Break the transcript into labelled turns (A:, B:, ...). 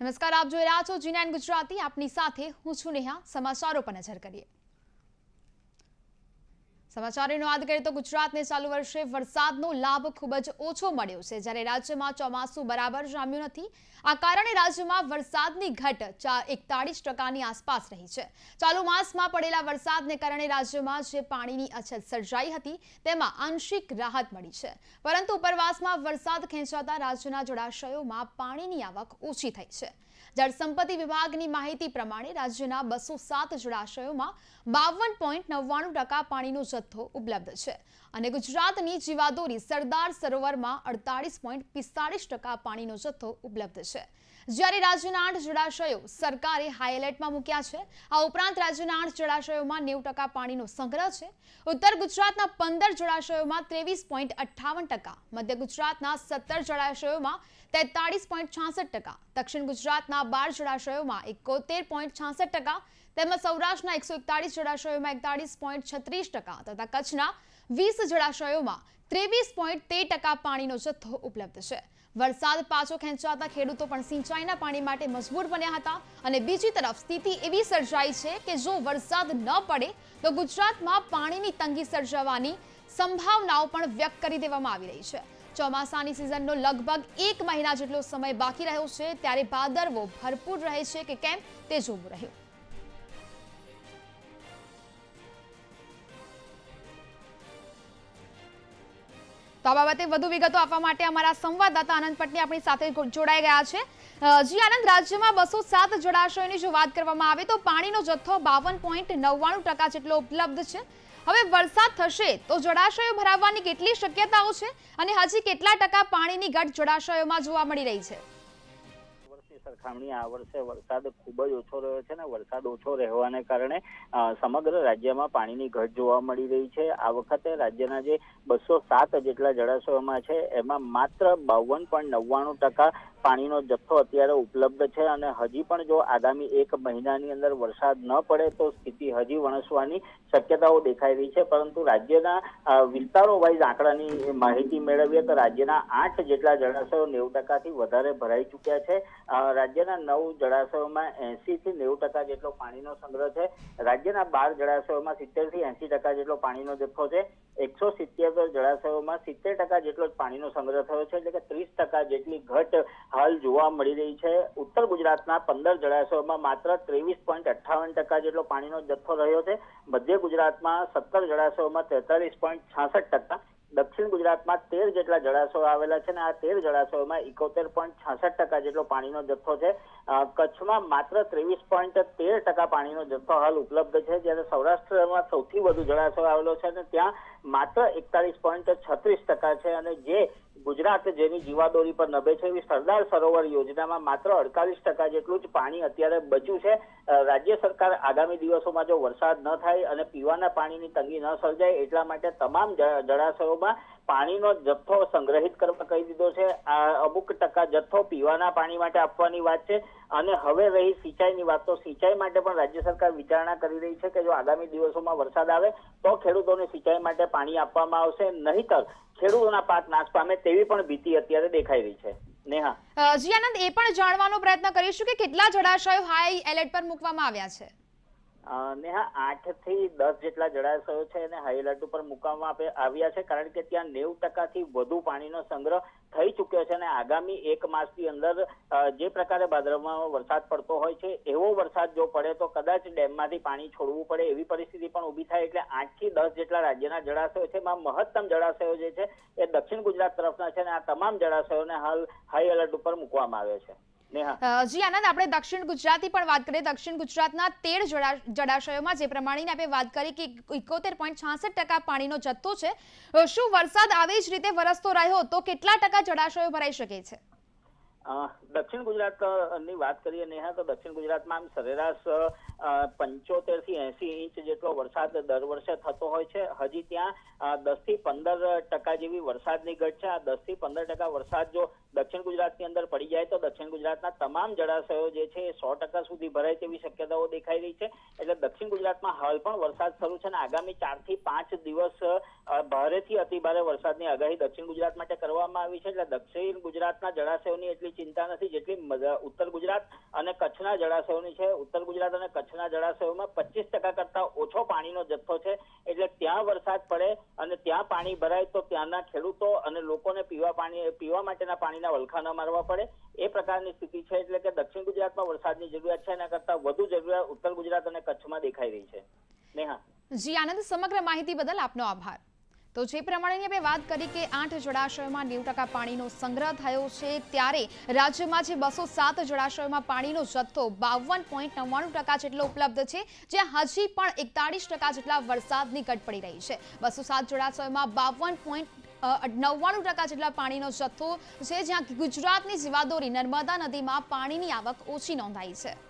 A: નમસ્કાર, આપ જોઈ રહ્યા છો G9 ગુજરાતી। આપની સાથે હું છું નેહા। સમાચારો પર નજર કરીએ। સમાચારોની વાત કરીએ તો ગુજરાતને ચાલુ વર્ષે વરસાદનો લાભ ખૂબ જ ઓછો મળ્યો છે, જ્યારે રાજ્યમાં ચોમાસું બરાબર જામ્યું નથી। આ કારણે રાજ્યમાં વરસાદની ઘટ 41% આસપાસ રહી છે। ચાલુ માસમાં પડેલા વરસાદને કારણે રાજ્યમાં જે પાણીની અછત સર્જાઈ હતી તેમાં આંશિક રાહત મળી છે, પરંતુ ઉપરવાસમાં વરસાદ ખેંચાતા રાજ્યના જળાશયોમાં પાણીની આવક ઓછી થઈ છે। જળસંપત્તિ વિભાગની માહિતી પ્રમાણે રાજ્યના 207 જળાશયોમાં 52.99% પાણીનો જથ્થો ઉપલબ્ધ છે અને ગુજરાતની જીવાદોરી સરદાર સરોવરમાં 48.45% પાણીનો જથ્થો ઉપલબ્ધ છે, જ્યારે રાજ્યના 8 જળાશયો સરકારે હાઈ એલર્ટમાં મૂક્યા છે। આ ઉપરાંત રાજ્યના 8 જળાશયોમાં 90% પાણીનો સંગ્રહ છે। ઉત્તર ગુજરાતના 15 જળાશયોમાં 23.58%, મધ્ય ગુજરાતના 17 જળાશયોમાં 43.66%, દક્ષિણ ગુજરાતના 12 જળાશયોમાં 71.66%, તેમજ સૌરાષ્ટ્રના 141 જળાશયોમાં 41.36% તથા કચ્છના 20 જળાશયોમાં 23.13% પાણીનો જથ્થો ઉપલબ્ધ છે। વરસાદ પાછો ખેંચાતા ખેડૂતો પણ સિંચાઈના પાણી માટે મજબૂર બન્યા હતા અને બીજી તરફ સ્થિતિ એવી સર્જાઈ છે કે જો વરસાદ ન પડે તો ગુજરાતમાં પાણીની તંગી સર્જાવાની સંભાવનાઓ પણ વ્યક્ત કરી દેવામાં આવી રહી છે। ચોમાસાની સિઝનનો લગભગ 1 મહિના જેટલો સમય બાકી રહ્યો છે, ત્યારે ભાદરવો ભરપૂર રહે છે કે કેમ તે જોવું રહ્યું। તો આ બાબતે વધુ વિગતો આપવા માટે અમારા સંવાદદાતા આનંદ પટની આપણી સાથે જોડાઈ ગયા છે। જી આનંદ, રાજ્યમાં 207 જળાશયોની જો વાત કરવામાં આવે તો પાણીનો જથ્થો 52.99% જેટલો ઉપલબ્ધ છે। હવે વરસાદ થશે તો જળાશયો ભરાવાની કેટલી શક્યતાઓ છે અને હજી કેટલા ટકા પાણીની ઘટ જળાશયોમાં જોવા મળી રહી છે?
B: સરખામણી આ વર્ષે વરસાદ ખૂબ જ ઓછો રહ્યો છે ને વરસાદ ઓછો રહેવાને કારણે સમગ્ર રાજ્યમાં પાણીની ઘટ જોવા મળી રહી છે। આ વખતે રાજ્યના જે 207 જેટલા જળાશયોમાં છે એમાં માત્ર 52.99% પાણીનો જથ્થો અત્યારે ઉપલબ્ધ છે અને હજી પણ જો આગામી 1 મહિનાની અંદર વરસાદ ન પડે તો સ્થિતિ હજી વણસવાની શક્યતાઓ દેખાઈ રહી છે। પરંતુ રાજ્યના વિસ્તારો વાઇઝ આંકડાની માહિતી મેળવીએ તો રાજ્યના 8 જેટલા જળાશયો 90%થી વધારે ભરાઈ ચૂક્યા છે। રાજ્યના 9 જળાશયોમાં 80 થી 90% જેટલો પાણીનો સંગ્રહ છે। રાજ્યના 12 જળાશયોમાં 70 થી 80% જેટલો પાણીનો જથ્થો છે। 177 જળાશયોમાં 70% જેટલો જ પાણીનો સંગ્રહ થયો છે, એટલે કે 30% જેટલી ઘટ હાલ જોવા મળી રહી છે। ઉત્તર ગુજરાતના 15 જળાશયોમાં માત્ર 23.58% જેટલો પાણીનો જથ્થો રહ્યો છે। મધ્ય ગુજરાતમાં 17 જળાશયોમાં 43.66%, દક્ષિણ ગુજરાતમાં 13 જેટલા જળાશયો આવેલા છે અને આ 13 જળાશયોમાં 71.66% જેટલો પાણીનો જથ્થો છે। કચ્છમાં માત્ર 23.13% પાણીનો જથ્થો હાલ ઉપલબ્ધ છે, જ્યારે સૌરાષ્ટ્રમાં સૌથી વધુ જળાશયો આવેલો છે અને ત્યાં માત્ર 41.36% છે અને જે ગુજરાત જેની જીવાદોરી પર નભે છે એવી સરદાર સરોવર યોજનામાં માત્ર 48% જેટલું જ પાણી અત્યારે બચ્યું છે। રાજ્ય સરકાર આગામી દિવસોમાં જો વરસાદ ન થાય અને પીવાના પાણીની તંગી ન સર્જાય એટલા માટે તમામ જળાશયોમાં પાણીનો જથ્થો સંગ્રહિત કરવા કહી દીધો છે। આ અમુક ટકા જથ્થો પીવાના પાણી માટે આપવાની વાત છે અને હવે રહી સિંચાઈની વાત, તો સિંચાઈ માટે પણ રાજ્ય સરકાર વિચારણા કરી રહી છે કે જો આગામી દિવસોમાં વરસાદ આવે તો ખેડૂતોને સિંચાઈ માટે પાણી આપવામાં આવશે, નહીતર ખેડૂતોના પાક નાશ પામે તેવી પણ ભીતિ અત્યારે દેખાઈ રહી છે। નેહા,
A: જી આનંદ, એ પણ જાણવાનો પ્રયત્ન કરીશું કે કેટલા જળાશયો હાઈ એલર્ટ પર મૂકવામાં આવ્યા છે?
B: નેહા, 8 થી 10 જેટલા જળાશયો છે અને હાઈ એલર્ટ ઉપર મૂકવામાં આવ્યા છે, કારણ કે ત્યાં 90% થી વધુ પાણીનો સંગ્રહ થઈ ચુક્યો છે અને આગામી 1 માસની અંદર જે પ્રકારે ભાદરવામાં વરસાદ પડતો હોય છે એવો વરસાદ જો પડે તો કદાચ ડેમમાંથી પાણી છોડવું પડે એવી પરિસ્થિતિ પણ ઊભી થાય। એટલે 8 થી 10 જેટલા રાજ્યના જળાશયો છે, એમાં મહત્તમ જળાશયો જે છે એ દક્ષિણ ગુજરાત તરફના છે અને આ તમામ જળાશયોને હાલ હાઈ એલર્ટ ઉપર મૂકવામાં આવ્યા છે।
A: જી આનંદ, આપણે દક્ષિણ ગુજરાતની પણ વાત કરીએ। દક્ષિણ ગુજરાતના 13 જળાશયોમાં જે પ્રમાણેની આપણે વાત કરી કે 71.66% પાણીનો જથ્થો છે, શું વરસાદ આવી જ રીતે વરસતો રહ્યો તો કેટલા ટકા જળાશયો ભરાઈ શકે છે?
B: દક્ષિણ ગુજરાતની વાત કરીએ નેહા, તો દક્ષિણ ગુજરાતમાં આમ સરેરાશ 75 થી 80 ઇંચ જેટલો વરસાદ દર વર્ષે થતો હોય છે। હજી ત્યાં 10 થી 15% જેવી વરસાદની ઘટ છે। આ 10 થી 15% વરસાદ જો દક્ષિણ ગુજરાતની અંદર પડી જાય તો દક્ષિણ ગુજરાતના તમામ જળાશયો જે છે એ 100% સુધી ભરાય તેવી શક્યતાઓ દેખાઈ રહી છે। એટલે દક્ષિણ ગુજરાતમાં હાલ પણ વરસાદ શરૂ છે અને આગામી 4 થી 5 દિવસ ભારેથી અતિ ભારે વરસાદની આગાહી દક્ષિણ ગુજરાત માટે કરવામાં આવી છે। એટલે દક્ષિણ ગુજરાતના જળાશયોની એટલી ચિંતા નથી જેટલી ઉત્તર ગુજરાત અને કચ્છના જળાશયોની છે. ઉત્તર ગુજરાત અને કચ્છના જળાશયોમાં 25% કરતા ઓછો પાણીનો જથ્થો છે. એટલે ત્યાં વરસાદ પડે અને ત્યાં પાણી ભરાય તો ત્યાંના ખેડૂતો અને લોકોને પીવા માટેના પાણીના વલખા ન મારવા પડે એ પ્રકારની સ્થિતિ છે. એટલે કે દક્ષિણ ગુજરાતમાં વરસાદની જરૂરિયાત છે, એના કરતા વધુ જરૂરિયાત ઉત્તર ગુજરાત અને કચ્છમાં દેખાઈ રહી છે. નેહા.
A: જી આનંદ, સમગ્ર માહિતી બદલ આપનો આભાર. તો જે પ્રમાણે આપણે વાત કરી કે 8 જળાશયોમાં 90% પાણીનો સંગ્રહ થયો છે, ત્યારે રાજ્યમાં જે 207 જળાશયોમાં પાણીનો જથ્થો 52.99% જેટલો ઉપલબ્ધ છે, જ્યાં હજી પણ 41% જેટલા વરસાદની ઘટ પડી રહી છે. 207 જળાશયોમાં 52.99% જેટલા પાણીનો જથ્થો છે, જ્યાં ગુજરાતની જીવાદોરી નર્મદા નદીમાં પાણીની આવક ઓછી નોંધાઈ છે.